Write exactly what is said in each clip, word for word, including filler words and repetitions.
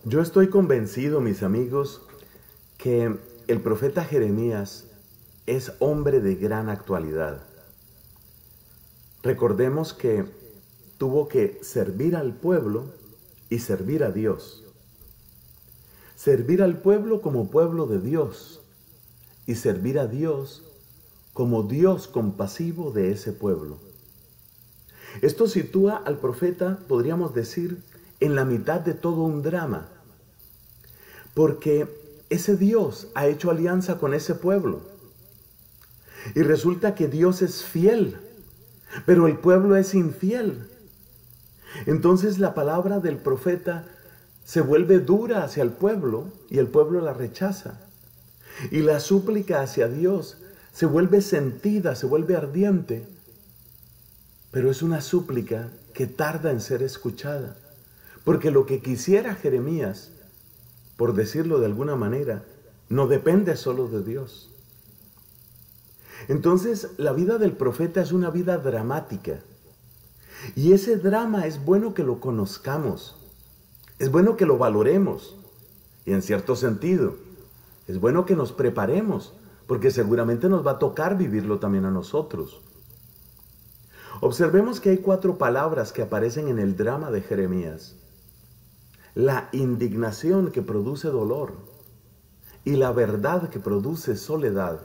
Yo estoy convencido, mis amigos, que el profeta Jeremías es hombre de gran actualidad. Recordemos que tuvo que servir al pueblo y servir a Dios. Servir al pueblo como pueblo de Dios y servir a Dios como Dios compasivo de ese pueblo. Esto sitúa al profeta, podríamos decir, en la mitad de todo un drama, porque ese Dios ha hecho alianza con ese pueblo. Y resulta que Dios es fiel, pero el pueblo es infiel. Entonces la palabra del profeta se vuelve dura hacia el pueblo y el pueblo la rechaza. Y la súplica hacia Dios se vuelve sentida, se vuelve ardiente, pero es una súplica que tarda en ser escuchada, porque lo que quisiera Jeremías, por decirlo de alguna manera, no depende solo de Dios. Entonces, la vida del profeta es una vida dramática. Y ese drama es bueno que lo conozcamos. Es bueno que lo valoremos. Y en cierto sentido, es bueno que nos preparemos, porque seguramente nos va a tocar vivirlo también a nosotros. Observemos que hay cuatro palabras que aparecen en el drama de Jeremías. La indignación que produce dolor y la verdad que produce soledad.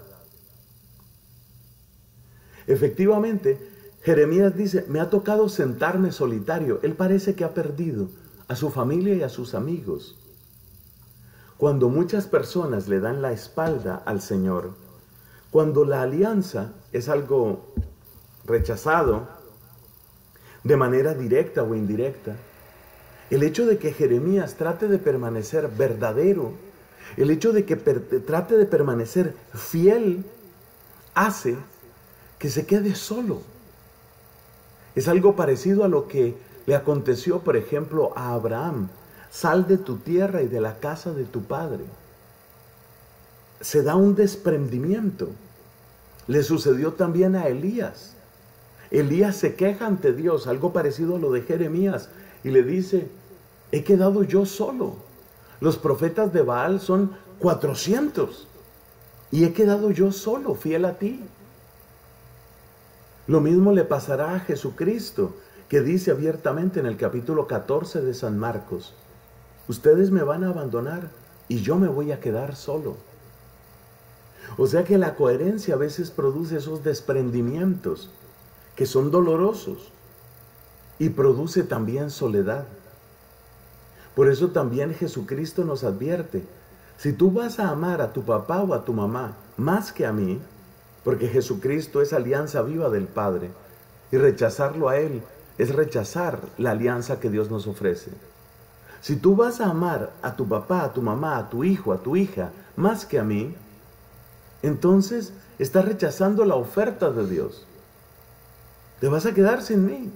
Efectivamente, Jeremías dice, me ha tocado sentarme solitario. Él parece que ha perdido a su familia y a sus amigos. Cuando muchas personas le dan la espalda al Señor, cuando la alianza es algo rechazado de manera directa o indirecta, el hecho de que Jeremías trate de permanecer verdadero, el hecho de que trate de permanecer fiel, hace que se quede solo. Es algo parecido a lo que le aconteció, por ejemplo, a Abraham. Sal de tu tierra y de la casa de tu padre. Se da un desprendimiento. Le sucedió también a Elías. Elías se queja ante Dios, algo parecido a lo de Jeremías, y le dice, he quedado yo solo. Los profetas de Baal son cuatrocientos, y he quedado yo solo, fiel a ti. Lo mismo le pasará a Jesucristo, que dice abiertamente en el capítulo catorce de San Marcos, ustedes me van a abandonar y yo me voy a quedar solo. O sea que la coherencia a veces produce esos desprendimientos que son dolorosos y produce también soledad. Por eso también Jesucristo nos advierte, si tú vas a amar a tu papá o a tu mamá más que a mí, porque Jesucristo es alianza viva del Padre, y rechazarlo a Él es rechazar la alianza que Dios nos ofrece. Si tú vas a amar a tu papá, a tu mamá, a tu hijo, a tu hija, más que a mí, entonces estás rechazando la oferta de Dios. Te vas a quedar sin mí.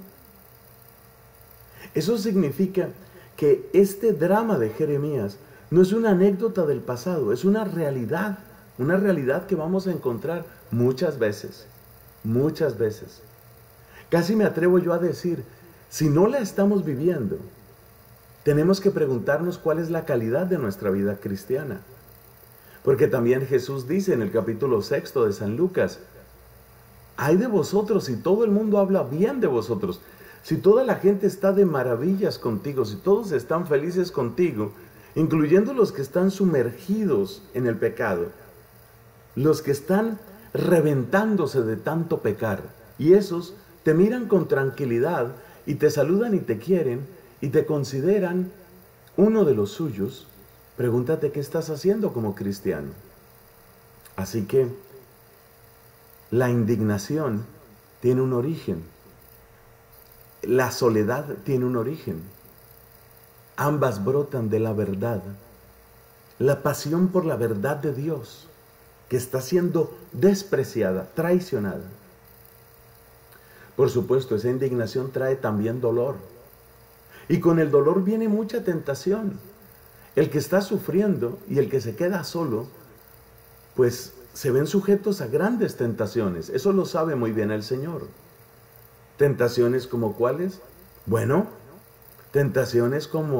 Eso significa que este drama de Jeremías no es una anécdota del pasado, es una realidad, una realidad que vamos a encontrar muchas veces, muchas veces. Casi me atrevo yo a decir, si no la estamos viviendo, tenemos que preguntarnos cuál es la calidad de nuestra vida cristiana. Porque también Jesús dice en el capítulo sexto de San Lucas, ay de vosotros si todo el mundo habla bien de vosotros, si toda la gente está de maravillas contigo, si todos están felices contigo, incluyendo los que están sumergidos en el pecado, los que están reventándose de tanto pecar, y esos te miran con tranquilidad y te saludan y te quieren y te consideran uno de los suyos, pregúntate qué estás haciendo como cristiano. Así que la indignación tiene un origen, la soledad tiene un origen, ambas brotan de la verdad, la pasión por la verdad de Dios, que está siendo despreciada, traicionada. Por supuesto, esa indignación trae también dolor. Y con el dolor viene mucha tentación. El que está sufriendo y el que se queda solo, pues se ven sujetos a grandes tentaciones. Eso lo sabe muy bien el Señor. ¿Tentaciones como cuáles? Bueno, tentaciones como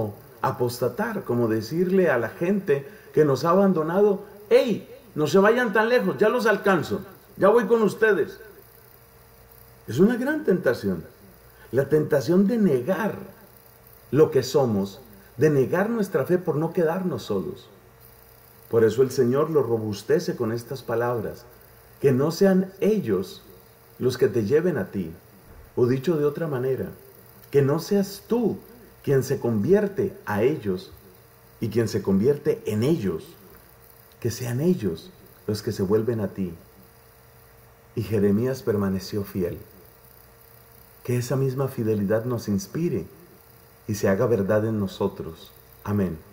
apostatar, como decirle a la gente que nos ha abandonado, hey, no se vayan tan lejos, ya los alcanzo, ya voy con ustedes. Es una gran tentación, la tentación de negar lo que somos, de negar nuestra fe por no quedarnos solos. Por eso el Señor lo robustece con estas palabras, que no sean ellos los que te lleven a ti, o dicho de otra manera, que no seas tú quien se convierte a ellos y quien se convierte en ellos, que sean ellos los que se vuelven a ti. Y Jeremías permaneció fiel. Que esa misma fidelidad nos inspire y se haga verdad en nosotros. Amén.